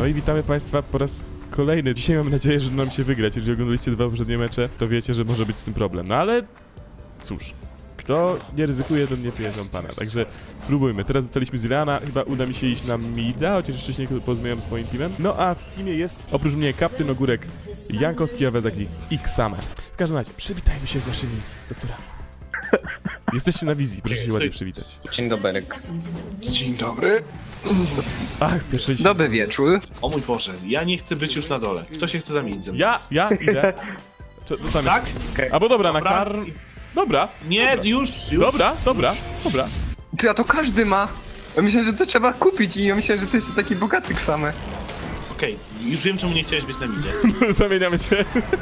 i witamy Państwa po raz kolejny. Dzisiaj mam nadzieję, że nam się wygrać. Jeżeli oglądaliście 2 poprzednie mecze, to wiecie, że może być z tym problem. No ale cóż, kto nie ryzykuje, to nie pije szampana. Także próbujmy. Teraz dostaliśmy Zileana, chyba uda mi się iść na mida, chociaż wcześniej porozmawiałem z moim teamem. No a w teamie jest oprócz mnie Kaptyn Ogórek, Jankowski, Awezak i Xame. W każdym razie, przywitajmy się z naszymi doktorami. Jesteście na wizji, proszę się ładnie przywitać. Dzień dobry. Dzień dobry. Ach, pierwszy... Dobry wieczór. O mój Boże, ja nie chcę być już na dole. Kto się chce zamienić ze mną? Ja idę. Co tam Tak? jest? Albo dobra, Dobra. na kar... Dobra. Nie, dobra. już. Dobra. Ty, a to każdy ma. Ja myślę, że to trzeba kupić i ja myślę, że ty jesteś taki bogaty same. Okej, już wiem, czemu nie chciałeś być na midzie. Zamieniamy się.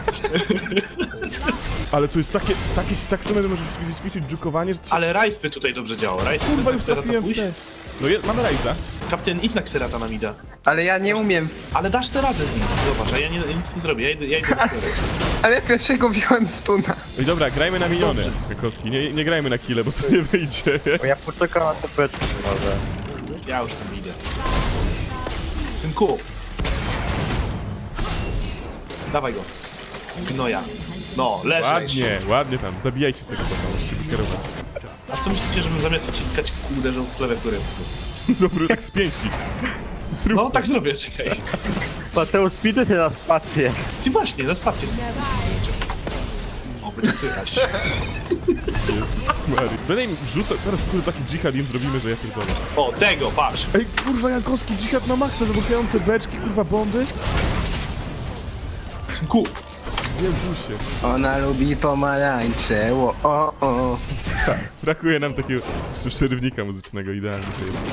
Ale tu jest tak samo, że możesz ćwiczyć dżukowanie, że... Ale Rajs by tutaj dobrze działał. Rajs, chcesz Kurwa, na już Xerata trafiłem w pójść? te... No mamy Rajza. Kapten, idź na Xerata na mida. Ale ja nie umiem. Ale dasz sobie radę z nim. Zobacz, a ja nic nie zrobię. Ja idę do Xerata. Ale pierwszego wziąłem stuna. No i dobra, grajmy na miniony. Dobrze. Jakowski, nie grajmy na kile, bo to nie wyjdzie. Ja poczekam na te beczki może. Ja już tam idę. Synku. Dawaj go. Gnoja. No, leżeć. Ładnie tam. Zabijajcie z tego bota, możecie wykierować. A co myślicie, żebym zamiast wciskać kół uderzał w klawiaturę po prostu? Dobry, tak z pięści. Zrób No, to. tak zrobię, czekaj. Mateusz, spiduj się na spację. Ty właśnie, na spację sobie. O, będzie słychać. Jezus Maria. Będę im rzucał, teraz kurde taki dżihad im zrobimy, że ja pierdolę. O, tego, patrz. Ej, kurwa, Jankowski, dżihad na maksa, wybuchające beczki, kurwa, bomby. Synku. Jezusie. Ona lubi pomarańcze, o. Tak, brakuje nam takiego jeszcze przerywnika muzycznego, idealnie to jest.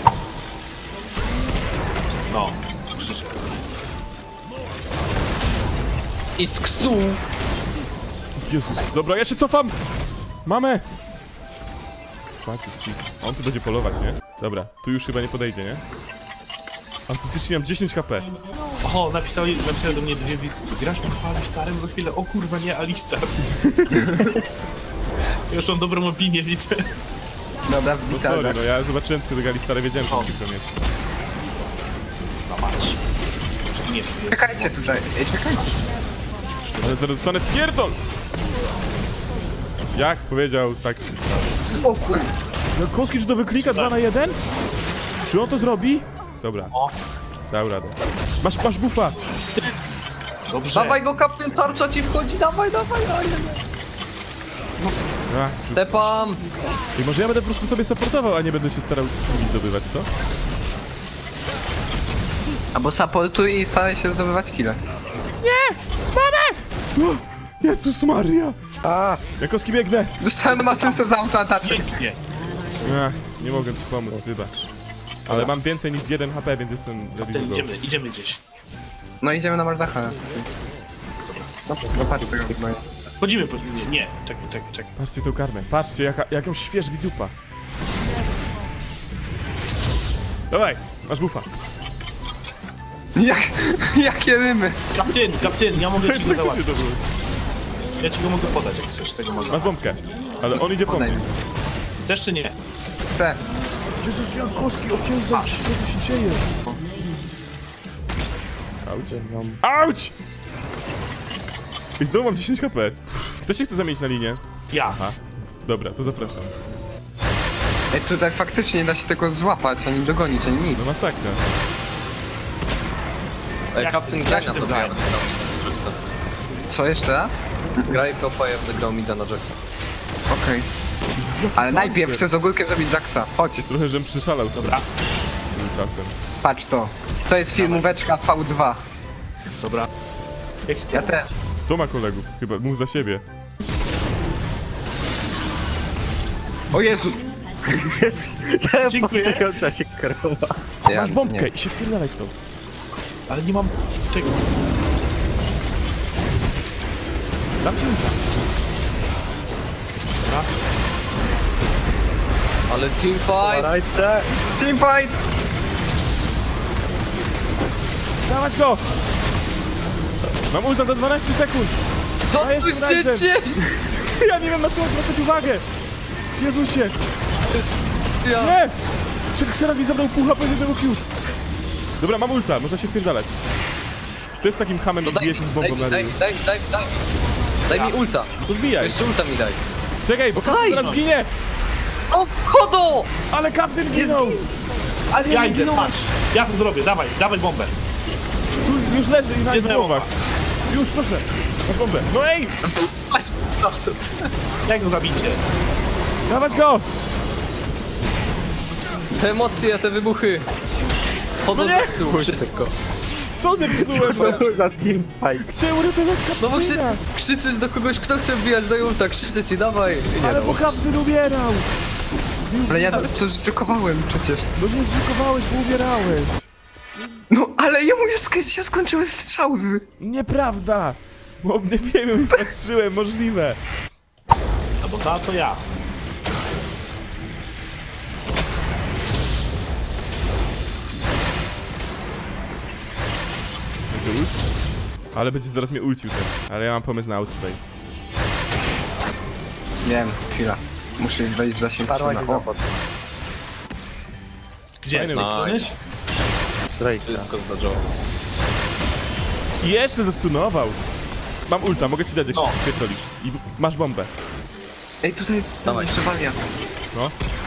No, przyszedł. I z ksu. Jezus, dobra, ja się cofam! Mamę! On tu będzie polować, nie? Dobra, tu już chyba nie podejdzie, nie? A faktycznie mam 10 HP. O, napisały do mnie dwie widzki. Grasz u Alistarem za chwilę? O kurwa, nie Alistar. Ja już mam dobrą opinię, widzę. Dobra, No witam. sorry, no ja zobaczyłem tylko Alistara, wiedziałem, że musi to mieć. No patrz. Nie, Czekajcie tutaj, czekajcie. Ale zaraz dostanę pierdol! Jak powiedział, tak... O kur... Jankowski, czy to wyklika 2 na 1? Czy on to zrobi? Dobra, O, dał radę. Masz bufa! dobrze. Dawaj go, kapten, tarcza ci wchodzi, dawaj. Tepam. I może ja będę po prostu sobie supportował, a nie będę się starał ich zdobywać, co? Albo supportuj i staraj się zdobywać kile. O, Jezus Maria! Jankowski, biegnę! Dostałem asystę za autoataczek. Pięknie. Ach, nie mogę ci pomóc, wybacz. Ale mam więcej niż 1 HP, więc jestem ready to go. Idziemy gdzieś. No idziemy na Marzacha. No patrz tego. Wchodzimy po... Nie, czekaj. Patrzcie tą karmę, patrzcie jaką świeżbi dupa. Dawaj, masz bufa. Jakie rymy. Kapten, ja mogę ci go załatwić. To było. Ja ci go mogę podać, jak chcesz, tego można. Masz bombkę, ale on idzie po mnie. Chcesz czy nie? Chcę. Jezus, Jankowski, okięża, co tu się dzieje? Auć! I znowu mam 10 HP. Kto się chce zamienić na linię? Ja. Aha, dobra, to zapraszam. Ej, tutaj faktycznie nie da się tego złapać, ani dogonić, ani nic. No masakra. Kapten, graj na to grał na Jacksa. Co, jeszcze raz? Graj topa, ja będę grał mida na Jacksa. Okej. Ale najpierw chcę z ogórkiem zrobić Jacksa. Chodź, Trochę, żem przyszalał Dobra. czasem. patrz to. To jest filmóweczka V2. Dobra. Ja też. Kto ma kolegów? Chyba mów za siebie. O Jezu! Dziękuję. Końca się krowa. Masz bombkę i się wpierdalaj w to. Ale nie mam tego. Dam ci ulta. Dobra. Ale teamfight! Rajce. Teamfight! Dawać go! Mam ulta za 12 sekund! Co Dajesz tu tym się razem. dzieje? Ja nie wiem na co mam zwracać uwagę! Jezusie! Ja. Nie! Czekaj, Xerath mi zabrał pół HP z jednego Q! Dobra, mam ulta, można się wpierdalać. To jest takim hamem, To i daj bije mi, się z daj bombą mi, na daj ryju. mi, daj mi. Daj mi ulta. To wbijaj. Jeszcze ulta mi daj. Czekaj, bo Daj! kapten zaraz zginie! O, chodo! Ale kapten ginął! Ale Ja idę, patrz. Ja to zrobię, dawaj bombę. Tu już leży i na Gdzie jest moja głowach. Już, proszę. Masz bombę. No ej! Patrz, Jak go zabicie? Dawać go! te emocje, te wybuchy. Chodo No nie! zepsuł wszystko. Co zepsułem? za teamfight. Chciałem uratować No bo kaptena! krzyczysz do kogoś, kto chce wbijać, daj ulta, krzyczę ci, dawaj. I nie Ale no. bo kapten umierał! Ale ja to zdrukowałem przecież. No nie zrzykowałeś, bo umierałeś. No, ale jemu już się skończyły strzały. Nieprawda! Bo nie wiem, patrzyłem, możliwe. No bo to ja. Będzie ult? Ale będzie zaraz mnie ulcił ten. Ale ja mam pomysł na outplay. Nie wiem, chwila. Muszę wejść w zasięg Parła stuna. nie O, napad. Gdzie? Fajny Z tej strony? Drake. Wszystko zdarzało. I jeszcze zastunował. Mam ulta, mogę ci dać, jak No. się pierdolisz. I masz bombę. ej, tutaj jest Dawaj. jeszcze wariat. No.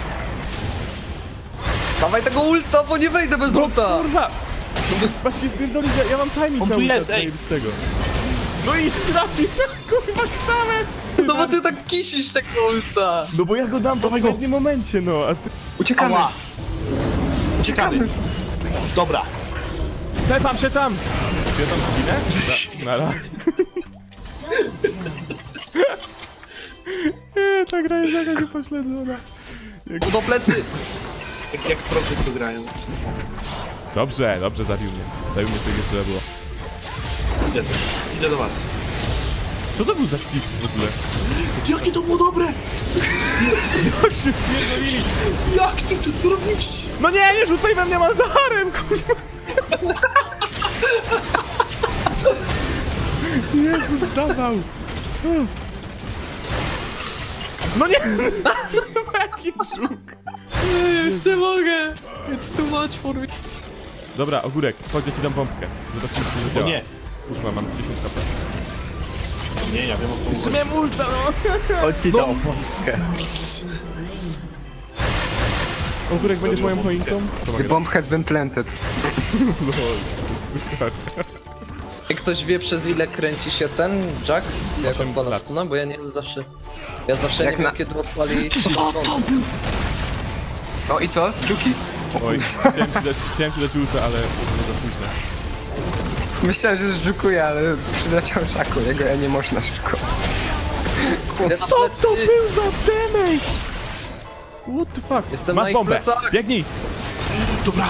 No Dawaj tego ulta, bo nie wejdę bez ulta. Kurwa! Masz się wpierdolić, ja mam timing On na tu ulta jest, ej. z tego. No i trafi, kurwa, stałem! No bo ty tak kisisz tego ulta. No bo ja go dam w Dawaj go. odpowiednim momencie, no, a ty... Uciekamy. Ała. Uciekamy. Dobra. Tepam się tam! Czy ja tam zginę? Nara. Nie, ta gra jest jakaś upośledzona. Do plecy. Jak prosy tu grają. Dobrze, dobrze, zabił mnie. Zabił mnie, co trzeba było. Idę do was. Co to był za tips w ogóle? Jakie to było dobre! Jak się wpierdolili! Jak ty to zrobiłeś? No nie rzucaj we mnie Malzaharem, kurwa! Jezus, zawał! No nie! Jaki żuk! Już nie mogę. It's too much for me. Dobra, ogórek, chodź, ja ci dam bombkę. Zobaczymy, czy to O działa. nie. Kurwa, mam 10 HP. Nie, ja wiem o co Jeszcze mówię. miałem ulta, no! On ci dał pomogę. Ogórek, będziesz moją choinką? The bomb has been planted. Super. Jak ktoś wie, przez ile kręci się ten Jack, jak 8 odpala lat. stuna, bo ja nie wiem zawsze. Ja zawsze Jak nie wiem, na- kiedy odpali. O i co? Juki. Oj, chciałem ci dać ulta, ale za późno. Myślałem, że żukuje, ale przyleciał szaku. Jego ja nie można szybko. Idę na Co plecy. to był za damage? What the fuck? Jestem na Masz ich bombę, plecach. biegnij! Dobra.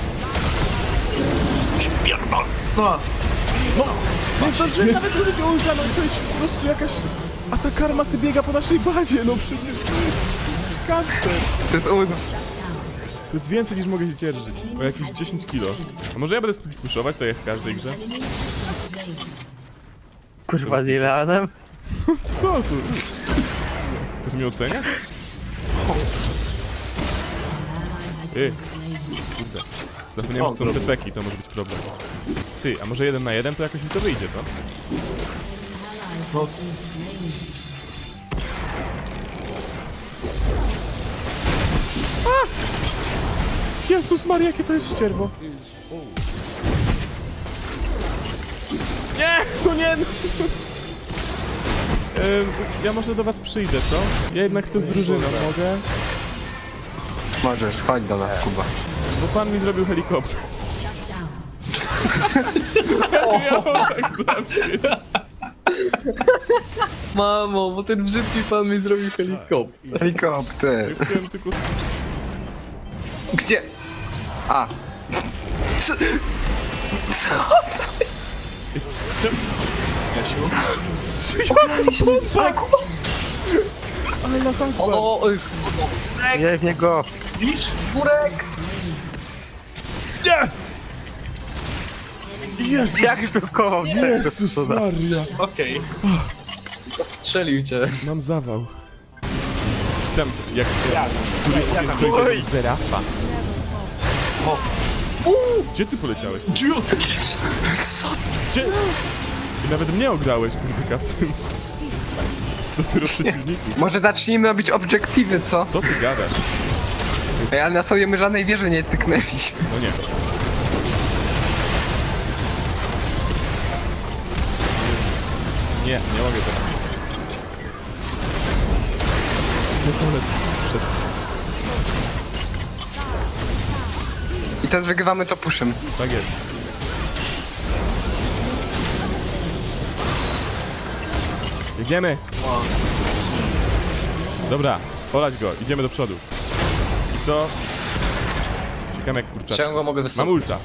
Się wpierdol. No. Nie zdążyłem nawet użyć ulta, no coś po prostu jakaś... A ta karma sobie biega po naszej bazie, no przecież to jest kancer. To jest ud. To jest więcej niż mogę się dzierżyć. O jakieś 10 kilo. A może ja będę split pushować, tak jak w każdej grze? Kurwa, z Iranem? Co tu? Chcesz mnie oceniać? Ty. Kurde. Zapomniałem, że są te peki, to może być problem. Ty, a może 1 na 1 to jakoś mi to wyjdzie, co? No. Jezus Maria, jakie to jest ścierwo. Nie, no nie! No. Ja może do was przyjdę, co? Ja jednak chcę z drużyną, mogę? Możesz, chodź do nas, Kuba. Bo pan mi zrobił helikopter. Ja mam tak zrobić. Mamo, bo ten brzydki pan mi zrobił helikopter. Helikopter. Chciałem tylko... Gdzie? A. Co? Co? Jasiu. Ale Kuba! Ale na tak O, Nie w niego. Widzisz? kurek! Nie! Jezus! Jak to koło mnie? Jezus Maria! Okej. Zastrzelił cię. Mam zawał. Czy tam, jak Ja. któryś się dojdzie do Zerafa. O. Gdzie ty poleciałeś? Co? Gdzie? Ty nawet mnie ograłeś, kurde, kapsem. To dopiero przeciwników. Może zacznijmy robić obiektywy, co? Co ty gadasz? Ej, ale na sobie my żadnej wieży nie tyknęliśmy. No nie. Nie, nie mogę teraz. Nie są lepsze. I teraz wygrywamy to puszem. Tak jest. Jedziemy! Dobra, olać go, idziemy do przodu. I co? Czekam jak kurczak. Ciągle mogę Mam wysłać. ulta.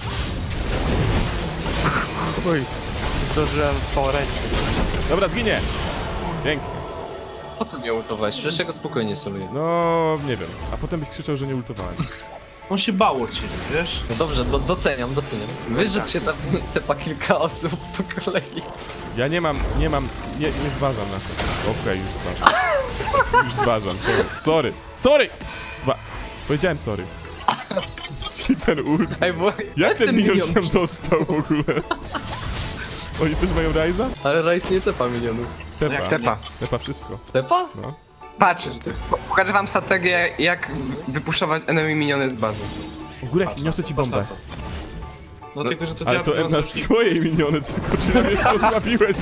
Uj, zdążyłem porać. Dobra, zginie! Pięknie. Po co mnie ultowałeś? Przecież ja go spokojnie soluję. No, nie wiem. A potem byś krzyczał, że nie ultowałem. On się bał od ciebie, wiesz? No dobrze, doceniam. Wiesz, że się tam tepa kilka osób po kolei. Ja nie zważam na to. Okej, już zważam. Już zważam, sorry! Powiedziałem sorry. Ten ult. Ej, bo... Jak ten minion się tam minion? dostał w ogóle? Oni też mają Ryza? Ale Rajs nie tepa minionów. Tepa. Tepa. Tepa wszystko. Tepa? No. Patrz, pokażę wam strategię, jak wypuszczować enemy miniony z bazy. W górę niosę ci bombę. No tylko, że to Ale działa to tylko na znacznik. swojej miniony, co kurczę, mnie pozbawiłeś.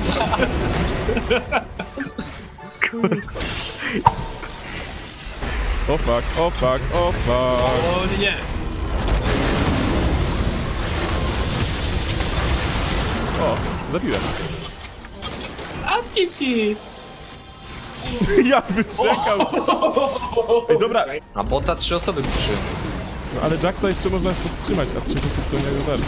O fuck. O nie. O, zabiłem. A ty. Jak wyczekał! Ej, dobra, A bota 3 osoby puszyły. no, ale Jacksa jeszcze można powstrzymać, a 3 osób to nie bardzo.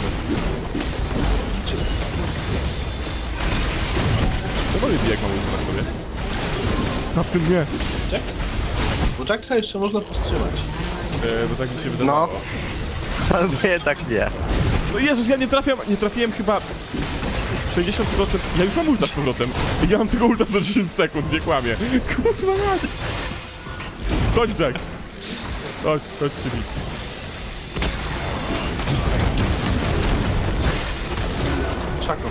To boli jak mam ult na sobie. Na tym nie. Jack? Bo Jacksa jeszcze można powstrzymać. Bo tak mi się wydawało. No. Albo jednak nie. No Jezus, ja nie trafiłem chyba 60%. Ja już mam ulta z powrotem. Ja mam tylko ulta za 10 sekund, nie kłamię. Kurwa mać. Chodź, Jax. Chodź się bić. Szako.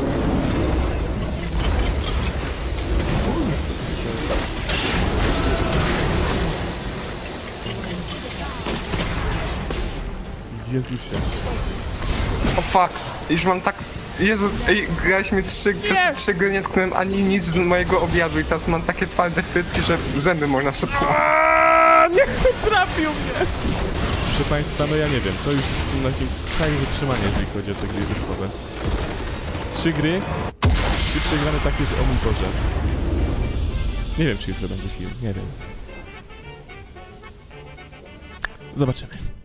Jezusie. O fuck, już mam tak... Jezu, ej, graliśmy przez 3 gry, nie tknąłem ani nic z mojego obiadu i teraz mam takie twarde frytki, że zęby można sobie... Nie trafił mnie! Proszę Państwa, no ja nie wiem, to już jest na jakimś skraju wytrzymania, jeżeli chodzi o te gry rynkowe. 3 gry, 3 przegrane takie, że o mój Boże. Nie wiem, czy jutro będzie film, nie wiem. Zobaczymy.